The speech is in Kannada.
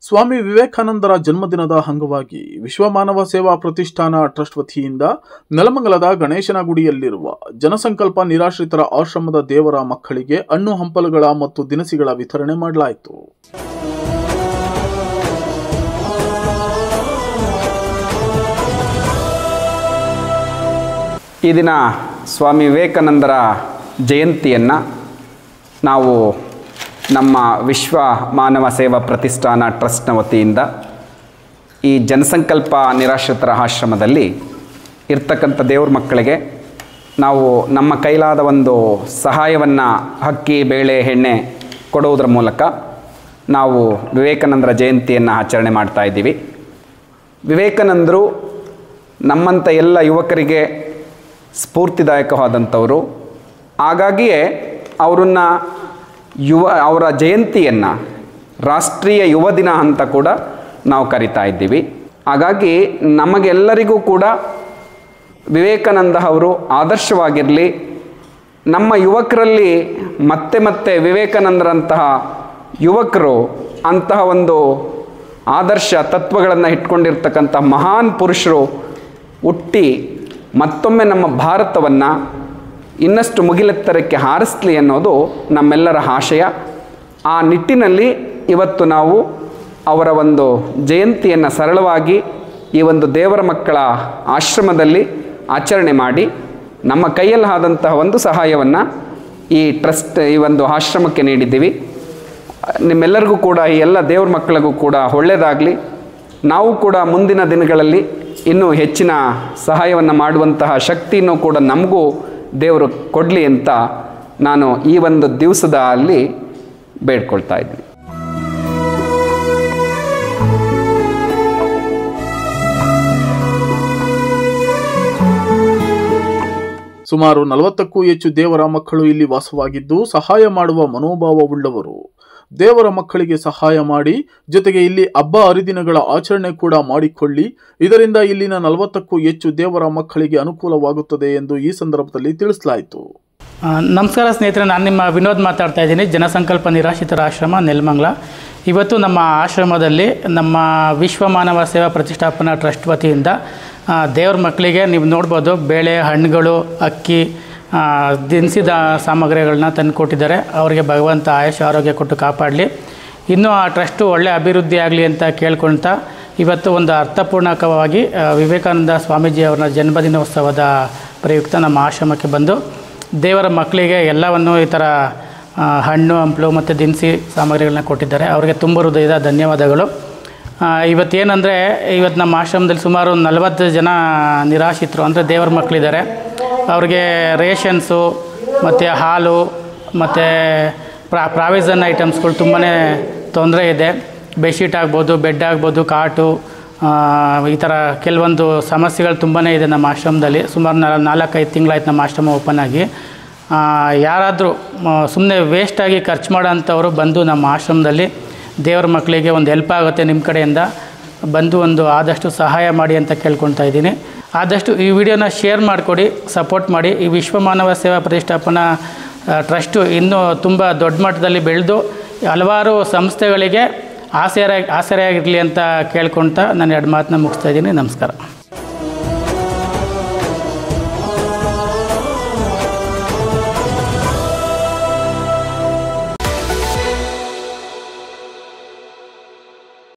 ಸ್ವಾಮಿ ವಿವೇಕಾನಂದರ ಜನ್ಮದಿನದ ಅಂಗವಾಗಿ ವಿಶ್ವ ಮಾನವ ಸೇವಾ ಪ್ರತಿಷ್ಠಾನ ಟ್ರಸ್ಟ್ ವತಿಯಿಂದ ನೆಲಮಂಗಲದ ಗಣೇಶನ ಗುಡಿಯಲ್ಲಿರುವ ಜನಸಂಕಲ್ಪ ನಿರಾಶ್ರಿತರ ಆಶ್ರಮದ ದೇವರ ಮಕ್ಕಳಿಗೆ ಹಣ್ಣು ಹಂಪಲುಗಳ ಮತ್ತು ದಿನಸಿಗಳ ವಿತರಣೆ ಮಾಡಲಾಯಿತು. ಈ ದಿನ ಸ್ವಾಮಿ ವಿವೇಕಾನಂದರ ಜಯಂತಿಯನ್ನು ನಾವು ನಮ್ಮ ವಿಶ್ವ ಮಾನವ ಸೇವಾ ಪ್ರತಿಷ್ಠಾನ ಟ್ರಸ್ಟ್ನ ವತಿಯಿಂದ ಈ ಜನಸಂಕಲ್ಪ ನಿರಾಶ್ರಿತರ ಆಶ್ರಮದಲ್ಲಿ ಇರ್ತಕ್ಕಂಥ ದೇವ್ರ ಮಕ್ಕಳಿಗೆ ನಾವು ನಮ್ಮ ಕೈಲಾದ ಒಂದು ಸಹಾಯವನ್ನು ಅಕ್ಕಿ ಬೇಳೆ ಎಣ್ಣೆ ಕೊಡುವುದರ ಮೂಲಕ ನಾವು ವಿವೇಕಾನಂದರ ಜಯಂತಿಯನ್ನು ಆಚರಣೆ ಮಾಡ್ತಾ ಇದ್ದೀವಿ. ವಿವೇಕಾನಂದರು ನಮ್ಮಂಥ ಎಲ್ಲ ಯುವಕರಿಗೆ ಸ್ಫೂರ್ತಿದಾಯಕವಾದಂಥವರು. ಹಾಗಾಗಿಯೇ ಅವರ ಜಯಂತಿಯನ್ನು ರಾಷ್ಟ್ರೀಯ ಯುವ ದಿನ ಅಂತ ಕೂಡ ನಾವು ಕರಿತಾ ಇದ್ದೀವಿ. ಹಾಗಾಗಿ ನಮಗೆಲ್ಲರಿಗೂ ಕೂಡ ವಿವೇಕಾನಂದ ಅವರು ಆದರ್ಶವಾಗಿರಲಿ. ನಮ್ಮ ಯುವಕರಲ್ಲಿ ಮತ್ತೆ ವಿವೇಕಾನಂದರಂತಹ ಯುವಕರು ಅಂತಹ ಒಂದು ಆದರ್ಶ ತತ್ವಗಳನ್ನು ಇಟ್ಕೊಂಡಿರ್ತಕ್ಕಂಥ ಮಹಾನ್ ಪುರುಷರು ಹುಟ್ಟಿ ಮತ್ತೊಮ್ಮೆ ನಮ್ಮ ಭಾರತವನ್ನು ಇನ್ನಷ್ಟು ಮುಗಿಲೆತ್ತರಕ್ಕೆ ಹಾರಿಸಲಿ ಅನ್ನೋದು ನಮ್ಮೆಲ್ಲರ ಆಶಯ. ಆ ನಿಟ್ಟಿನಲ್ಲಿ ಇವತ್ತು ನಾವು ಅವರ ಒಂದು ಜಯಂತಿಯನ್ನು ಸರಳವಾಗಿ ಈ ಒಂದು ದೇವರ ಮಕ್ಕಳ ಆಶ್ರಮದಲ್ಲಿ ಆಚರಣೆ ಮಾಡಿ ನಮ್ಮ ಕೈಯಲ್ಲಾದಂತಹ ಒಂದು ಸಹಾಯವನ್ನು ಈ ಟ್ರಸ್ಟ್ ಈ ಒಂದು ಆಶ್ರಮಕ್ಕೆ ನೀಡಿದ್ದೀವಿ. ನಿಮ್ಮೆಲ್ಲರಿಗೂ ಕೂಡ ಈ ಎಲ್ಲ ದೇವ್ರ ಮಕ್ಕಳಿಗೂ ಕೂಡ ಒಳ್ಳೆಯದಾಗಲಿ. ನಾವು ಕೂಡ ಮುಂದಿನ ದಿನಗಳಲ್ಲಿ ಇನ್ನೂ ಹೆಚ್ಚಿನ ಸಹಾಯವನ್ನು ಮಾಡುವಂತಹ ಶಕ್ತಿಯನ್ನು ಕೂಡ ನಮಗೂ ದೇವರು ಕೊಡಲಿ ಅಂತ ನಾನು ಈ ಒಂದು ದಿವಸದಲ್ಲಿ ಬೇಡ್ಕೊಳ್ತಾ ಇದ್ದೀನಿ. ಸುಮಾರು 40ಕ್ಕೂ ಹೆಚ್ಚು ದೇವರ ಮಕ್ಕಳು ಇಲ್ಲಿ ವಾಸವಾಗಿದ್ದು ಸಹಾಯ ಮಾಡುವ ಮನೋಭಾವವುಳ್ಳವರು. ದೇವರ ಮಕ್ಕಳಿಗೆ ಸಹಾಯ ಮಾಡಿ ಜೊತೆಗೆ ಇಲ್ಲಿ ಹಬ್ಬ ಹರಿದಿನಗಳ ಆಚರಣೆ ಕೂಡ ಮಾಡಿಕೊಳ್ಳಿ. ಇದರಿಂದ ಇಲ್ಲಿನ 40ಕ್ಕೂ ಹೆಚ್ಚು ದೇವರ ಮಕ್ಕಳಿಗೆ ಅನುಕೂಲವಾಗುತ್ತದೆ ಎಂದು ಈ ಸಂದರ್ಭದಲ್ಲಿ ತಿಳಿಸಲಾಯಿತು. ನಮಸ್ಕಾರ ಸ್ನೇಹಿತರೆ, ನಾನು ನಿಮ್ಮ ವಿನೋದ್ ಮಾತಾಡ್ತಾ ಇದ್ದೀನಿ. ಜನಸಂಕಲ್ಪ ನಿರಾಶ್ರಿತರ ಆಶ್ರಮ ನೆಲಮಂಗಲ. ಇವತ್ತು ನಮ್ಮ ಆಶ್ರಮದಲ್ಲಿ ನಮ್ಮ ವಿಶ್ವ ಮಾನವ ಸೇವಾ ಪ್ರತಿಷ್ಠಾಪನಾ ಟ್ರಸ್ಟ್ ವತಿಯಿಂದ ದೇವ್ರ ಮಕ್ಕಳಿಗೆ ನೀವು ನೋಡ್ಬೋದು ಬೇಳೆ, ಹಣ್ಣುಗಳು, ಅಕ್ಕಿ, ದಿನಸಿದ ಸಾಮಗ್ರಿಗಳನ್ನ ತಂದು ಕೊಟ್ಟಿದ್ದಾರೆ. ಅವರಿಗೆ ಭಗವಂತ ಆಯುಷ್ ಆರೋಗ್ಯ ಕೊಟ್ಟು ಕಾಪಾಡಲಿ. ಇನ್ನೂ ಆ ಟ್ರಸ್ಟು ಒಳ್ಳೆಯ ಅಭಿವೃದ್ಧಿ ಆಗಲಿ ಅಂತ ಕೇಳ್ಕೊಳ್ತಾ ಇವತ್ತು ಒಂದು ಅರ್ಥಪೂರ್ಣಕವಾಗಿ ವಿವೇಕಾನಂದ ಸ್ವಾಮೀಜಿಯವರ ಜನ್ಮದಿನೋತ್ಸವದ ಪ್ರಯುಕ್ತ ನಮ್ಮ ಆಶ್ರಮಕ್ಕೆ ಬಂದು ದೇವರ ಮಕ್ಕಳಿಗೆ ಎಲ್ಲವನ್ನು ಈ ಥರ ಹಣ್ಣು ಹಂಪಲು ಮತ್ತು ದಿನಸಿ ಸಾಮಗ್ರಿಗಳನ್ನ ಕೊಟ್ಟಿದ್ದಾರೆ. ಅವರಿಗೆ ತುಂಬ ಹೃದಯದ ಧನ್ಯವಾದಗಳು. ಇವತ್ತೇನೆಂದರೆ ಇವತ್ತು ನಮ್ಮ ಆಶ್ರಮದಲ್ಲಿ ಸುಮಾರು 40 ಜನ ನಿರಾಶ್ರಿತರು ಅಂದರೆ ದೇವರ ಮಕ್ಕಳಿದ್ದಾರೆ. ಅವ್ರಿಗೆ ರೇಷನ್ಸು ಮತ್ತು ಹಾಲು ಮತ್ತು ಪ್ರಾವಿಷನ್ ಐಟಮ್ಸ್ಗಳು ತುಂಬಾ ತೊಂದರೆ ಇದೆ. ಬೆಡ್ಶೀಟ್ ಆಗ್ಬೋದು, ಬೆಡ್ ಆಗ್ಬೋದು, ಕಾಟು, ಈ ಥರ ಕೆಲವೊಂದು ಸಮಸ್ಯೆಗಳು ತುಂಬಾ ಇದೆ ನಮ್ಮ ಆಶ್ರಮದಲ್ಲಿ. ಸುಮಾರು 4-5 ತಿಂಗಳಾಯ್ತು ನಮ್ಮ ಆಶ್ರಮ ಓಪನ್ ಆಗಿ. ಯಾರಾದರೂ ಸುಮ್ಮನೆ ವೇಸ್ಟಾಗಿ ಖರ್ಚು ಮಾಡೋಂಥವ್ರು ಬಂದು ನಮ್ಮ ಆಶ್ರಮದಲ್ಲಿ ದೇವರ ಮಕ್ಕಳಿಗೆ ಒಂದು ಹೆಲ್ಪ್ ಆಗುತ್ತೆ, ನಿಮ್ಮ ಕಡೆಯಿಂದ ಬಂದು ಒಂದು ಆದಷ್ಟು ಸಹಾಯ ಮಾಡಿ ಅಂತ ಕೇಳ್ಕೊಳ್ತಾ ಇದ್ದೀನಿ. ಆದಷ್ಟು ಈ ವಿಡಿಯೋನ ಶೇರ್ ಮಾಡಿಕೊಡಿ, ಸಪೋರ್ಟ್ ಮಾಡಿ. ಈ ವಿಶ್ವ ಮಾನವ ಸೇವಾ ಪ್ರತಿಷ್ಠಾಪನಾ ಟ್ರಸ್ಟು ಇನ್ನೂ ತುಂಬ ದೊಡ್ಡ ಮಟ್ಟದಲ್ಲಿ ಬೆಳೆದು ಹಲವಾರು ಸಂಸ್ಥೆಗಳಿಗೆ ಆಸರೆಯಾಗಿರಲಿ ಅಂತ ಕೇಳ್ಕೊಳ್ತಾ ನಾನು 2 ಮಾತನ್ನ ಮುಗಿಸ್ತಾ ಇದ್ದೀನಿ. ನಮಸ್ಕಾರ.